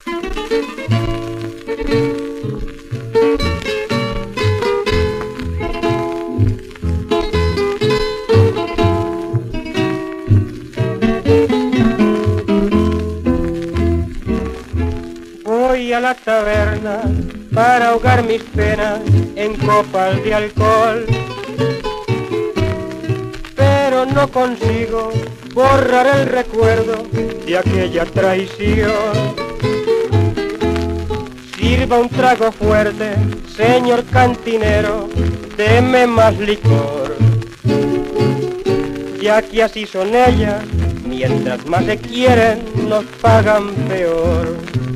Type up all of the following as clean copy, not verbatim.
Voy a la taberna para ahogar mis penas en copas de alcohol, pero no consigo borrar el recuerdo de aquella traición. Sirva un trago fuerte, señor cantinero, deme más licor, ya que así son ellas, mientras más se quieren nos pagan peor.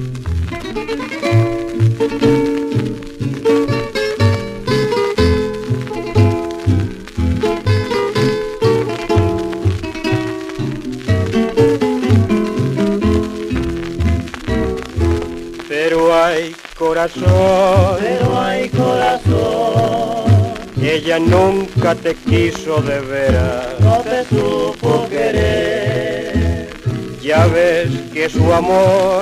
Pero hay corazón, ella nunca te quiso de veras, no te supo querer. Ya ves que su amor,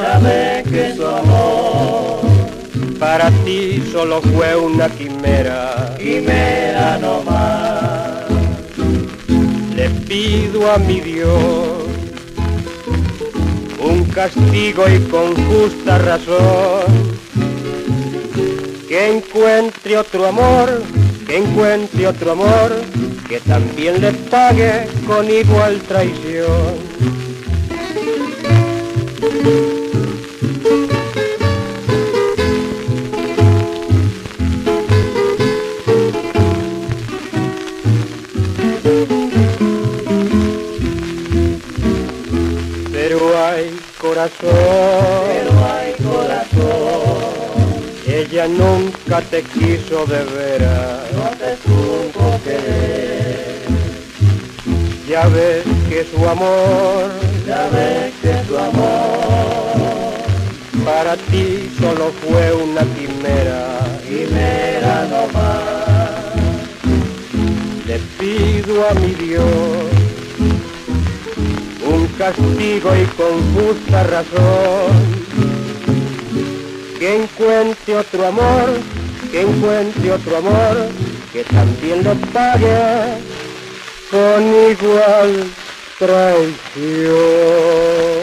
para ti solo fue una quimera, Quimera no más. Le pido a mi Dios un castigo y con justa razón, que encuentre otro amor, que también le pague con igual traición. Pero hay corazón, ella nunca te quiso de veras, no te supo querer. Ya ves que su amor, para ti solo fue una Quimera no más. Le pido a mi Dios un castigo y con justa razón, que encuentre otro amor, que también le pague con igual traición.